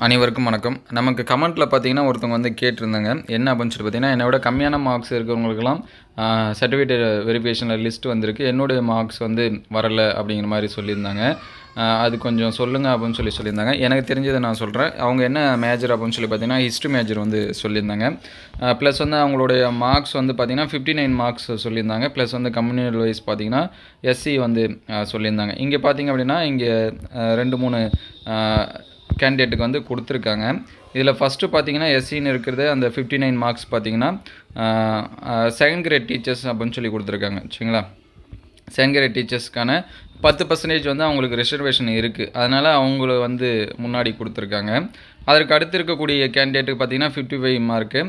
அனைவருக்கும் வணக்கம். நமக்கு கமெண்ட்ல பார்த்தீங்கன்னா, ஒருத்தவங்க வந்து கேட்டிருந்தாங்க. என்ன அப்படின்னு சொல்லி பார்த்தீங்கன்னா, என்னை விட கம்மியான மார்க்ஸ் இருக்கிறவங்களுக்கெல்லாம் சர்டிஃபிகேட் வெரிஃபிகேஷன்ல லிஸ்ட் வந்திருக்கு. என்னுடைய மார்க்ஸ் வந்து வரல அப்படிங்கிற மாரி சொல்லியிருந்தாங்க. அது கொஞ்சம் சொல்லுங்க அப்படின்னு சொல்லியிருந்தாங்க. எனக்கு தெரிஞ்சதை நான் சொல்றேன். அவங்க என்ன மேஜர் அப்படின்னு சொல்லி பார்த்தீங்கன்னா, ஹிஸ்ட்ரி மேஜர் வந்து சொல்லியிருந்தாங்க. ப்ளஸ் வந்து அவங்களுடைய மார்க்ஸ் வந்து பார்த்தீங்கன்னா, 59 மார்க்ஸ் சொல்லியிருந்தாங்க. ப்ளஸ் வந்து கம்யூனிட்டி வைஸ் பார்த்தீங்கன்னா, எஸ்சி வந்து சொல்லியிருந்தாங்க. இங்கே பார்த்தீங்க அப்படின்னா, இங்கே 2, 3 கேண்டிடேட்டுக்கு வந்து கொடுத்துருக்காங்க. இதில் ஃபஸ்ட்டு பார்த்தீங்கன்னா எஸ்சின்னு இருக்கிறது அந்த 59 மார்க்ஸ் பார்த்தீங்கன்னா செகண்ட் கிரேட் டீச்சர்ஸ் அப்படின்னு சொல்லி கொடுத்துருக்காங்க. சரிங்களா? செகண்ட் கிரேட் டீச்சர்ஸ்க்கான 10% வந்து அவங்களுக்கு ரிசர்வேஷன் இருக்குது. அதனால் அவங்கள வந்து முன்னாடி கொடுத்துருக்காங்க. அதற்கு அடுத்து இருக்கக்கூடிய கேண்டிடேட்டுக்கு பார்த்தீங்கன்னா 55 மார்க்கு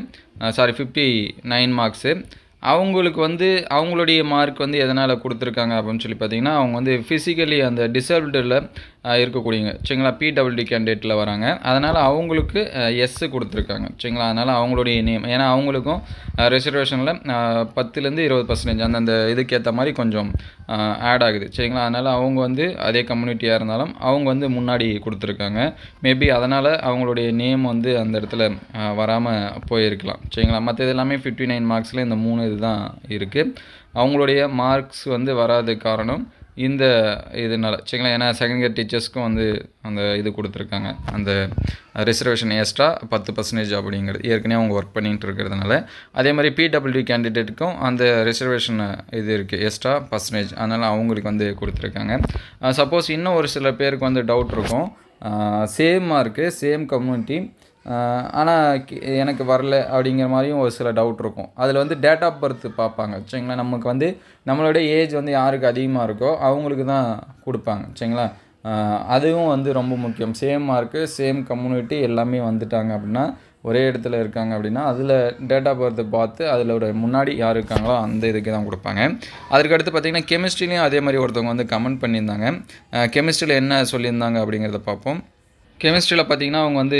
59 மார்க்ஸு. அவங்களுக்கு வந்து அவங்களுடைய மார்க் வந்து எதனால் கொடுத்துருக்காங்க அப்படின்னு சொல்லி பார்த்தீங்கன்னா, அவங்க வந்து ஃபிசிக்கலி அந்த டிசேபிள்டில் இருக்கக்கூடியங்க. சரிங்களா? பிடபிள்யூடி கேண்டிடேட்டில் வராங்க. அதனால் அவங்களுக்கு எஸ்ஸு கொடுத்துருக்காங்க. சரிங்களா? அதனால் அவங்களுடைய நேம் ஏன்னா அவங்களுக்கும் ரிசர்வேஷனில் 10லேருந்து 20% அந்தந்த இதுக்கேற்ற மாதிரி கொஞ்சம் ஆட் ஆகுது. சரிங்களா? அதனால் அவங்க வந்து அதே கம்யூனிட்டியாக இருந்தாலும் அவங்க வந்து முன்னாடி கொடுத்துருக்காங்க. மேபி அதனால் அவங்களுடைய நேம் வந்து அந்த இடத்துல வராமல் போயிருக்கலாம். சரிங்களா? மற்ற இது எல்லாமே 59 மார்க்ஸில் இந்த 3 இதுதான் இருக்குது. அவங்களுடைய மார்க்ஸ் வந்து வராத காரணம் இந்த இதனால். சரிங்களா? ஏன்னா செகண்ட் கிரேட் டீச்சர்ஸ்க்கும் வந்து அந்த இது கொடுத்துருக்காங்க. அந்த ரிசர்வேஷன் எக்ஸ்ட்ரா 10% அப்படிங்கிறது ஏற்கனவே அவங்க ஒர்க் பண்ணிகிட்டு இருக்கிறதுனால. அதே மாதிரி பிடபிள்யூடி கேண்டிடேட்டுக்கும் அந்த ரிசர்வேஷன் இது இருக்குது எக்ஸ்ட்ரா பர்சன்டேஜ். அதனால் அவங்களுக்கு வந்து கொடுத்துருக்காங்க. சப்போஸ் இன்னும் ஒரு சில பேருக்கு வந்து டவுட் இருக்கும். சேம் மார்க்கு சேம் கம்யூனிட்டி ஆனால் எனக்கு வரல அப்படிங்கிற மாதிரியும் ஒரு சில டவுட் இருக்கும். அதில் வந்து டேட் ஆஃப் பர்த் பார்ப்பாங்க. சரிங்களா? நமக்கு வந்து நம்மளோட ஏஜ் வந்து யாருக்கு அதிகமாக இருக்கோ அவங்களுக்கு தான் கொடுப்பாங்க. சரிங்களா? அதுவும் வந்து ரொம்ப முக்கியம். சேம் மார்க்கு சேம் கம்யூனிட்டி எல்லாமே வந்துட்டாங்க அப்படின்னா, ஒரே இடத்துல இருக்காங்க அப்படின்னா, அதில் டேட் ஆஃப் பர்த்தை பார்த்து அதிலோட முன்னாடி யார் இருக்காங்களோ அந்த இதுக்கு தான் கொடுப்பாங்க. அதுக்கடுத்து பார்த்திங்கன்னா கெமிஸ்ட்ரிலையும் அதே மாதிரி ஒருத்தவங்க வந்து கமெண்ட் பண்ணியிருந்தாங்க. கெமிஸ்ட்ரியில் என்ன சொல்லியிருந்தாங்க அப்படிங்கிறத பார்ப்போம். கெமிஸ்ட்ரியில் பார்த்தீங்கன்னா அவங்க வந்து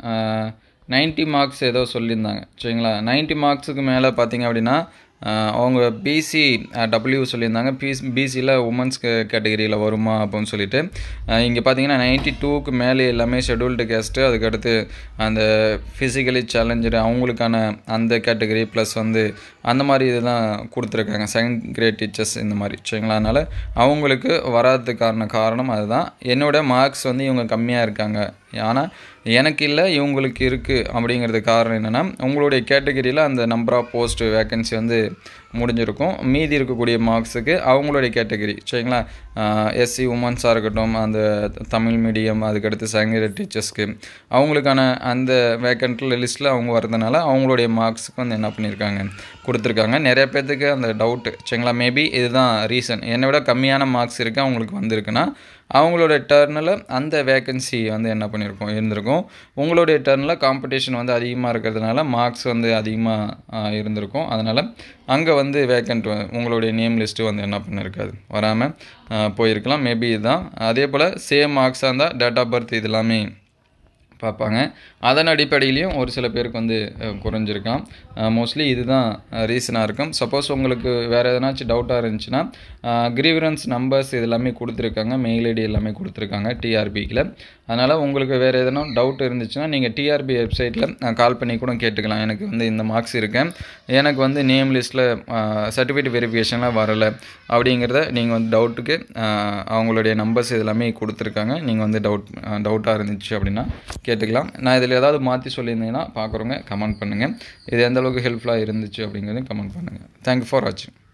90 மார்க்ஸ் ஏதோ சொல்லியிருந்தாங்க. சரிங்களா? 90 மார்க்ஸுக்கு மேலே பார்த்தீங்க அப்படின்னா அவங்க பிசி டபிள்யூ சொல்லியிருந்தாங்க. பிசியில் உமன்ஸ் கேட்டகரியில் வருமா அப்படின்னு சொல்லிட்டு. இங்கே பார்த்தீங்கன்னா 92க்கு மேலே எல்லாமே ஷெட்யூல்டு கேஸ்ட்டு. அதுக்கடுத்து அந்த ஃபிசிக்கலி சேலஞ்சடு அவங்களுக்கான அந்த கேட்டகரி ப்ளஸ் வந்து அந்த மாதிரி இதெல்லாம் கொடுத்துருக்காங்க. செகண்ட் கிரேட் டீச்சர்ஸ் இந்த மாதிரி. சரிங்களா? அதனால் அவங்களுக்கு வராததுக்கான காரணம் அதுதான். என்னோட மார்க்ஸ் வந்து இவங்க கம்மியாக இருக்காங்க, ஆனால் எனக்கு இல்லை இவங்களுக்கு இருக்குது அப்படிங்கிறது காரணம் என்னென்னா, உங்களுடைய கேட்டகரியில் அந்த நம்பர் ஆஃப் போஸ்ட் வேக்கன்சி வந்து முடிஞ்சிருக்கும். மீதி இருக்கக்கூடிய மார்க்ஸுக்கு அவங்களுடைய கேட்டகரி. சரிங்களா? எஸ்சி உமன்ஸாக இருக்கட்டும், அந்த தமிழ் மீடியம், அதுக்கடுத்து செகண்ட் டீச்சர்ஸ்க்கு அவங்களுக்கான அந்த வேக்கன்ட்டில் லிஸ்ட்டில் அவங்க வரதுனால அவங்களுடைய மார்க்ஸுக்கு வந்து என்ன பண்ணியிருக்காங்க கொடுத்துருக்காங்க. நிறைய பேர்த்துக்கு அந்த டவுட்டு. சரிங்களா? மேபி இதுதான் ரீசன். என்னை விட கம்மியான மார்க்ஸ் இருக்குது அவங்களுக்கு வந்திருக்குன்னா, அவங்களோட டர்னில் அந்த வேக்கன்சி வந்து என்ன பண்ணியிருக்கோம் இருந்திருக்கும். உங்களுடைய டர்னில் காம்படிஷன் வந்து அதிகமாக இருக்கிறதுனால மார்க்ஸ் வந்து அதிகமாக இருந்திருக்கும். அதனால் அங்கே வந்து வேக்கண்ட் உங்களுடைய நேம் லிஸ்ட்டு வந்து என்ன பண்ணியிருக்காது, வராமல் போயிருக்கலாம். மேபி இதுதான். அதே போல் சேம் மார்க்ஸாக இருந்தால் டேட் ஆஃப் பர்த் இது எல்லாமே பார்ப்பாங்க. அதன் அடிப்படையிலையும் ஒரு சில பேருக்கு வந்து குறைஞ்சிருக்கலாம். மோஸ்ட்லி இதுதான் ரீசனாக இருக்கும். சப்போஸ் உங்களுக்கு வேறு எதனாச்சும் டவுட்டாக இருந்துச்சுன்னா கிரீவரன்ஸ் நம்பர்ஸ் இது எல்லாமே கொடுத்துருக்காங்க. மெயில் ஐடி எல்லாமே கொடுத்துருக்காங்க டிஆர்பியில். அதனால் உங்களுக்கு வேறு எதனா டவுட் இருந்துச்சுன்னா நீங்கள் டிஆர்பி வெப்சைட்டில் கால் பண்ணி கூட கேட்டுக்கலாம். எனக்கு வந்து இந்த மார்க்ஸ் இருக்கேன், எனக்கு வந்து நேம் லிஸ்ட்டில் சர்டிஃபிகேட் வெரிஃபிகேஷன்லாம் வரலை அப்படிங்கிறத நீங்கள் வந்து டவுட்டுக்கு அவங்களுடைய நம்பர்ஸ் இது எல்லாமே கொடுத்துருக்காங்க. நீங்கள் வந்து டவுட்டாக இருந்துச்சு அப்படின்னா கேட்டுக்கலாம். நான் இதில் ஏதாவது மாற்றி சொல்லியிருந்தீங்கன்னா பார்க்குறவங்க கமெண்ட் பண்ணுங்கள். இது எந்த அளவுக்கு ஹெல்ப்ஃபுல்லாக இருந்துச்சு அப்படிங்கிறதையும் கமெண்ட் பண்ணுங்கள். தேங்க்யூ ஃபார் வாட்சிங்.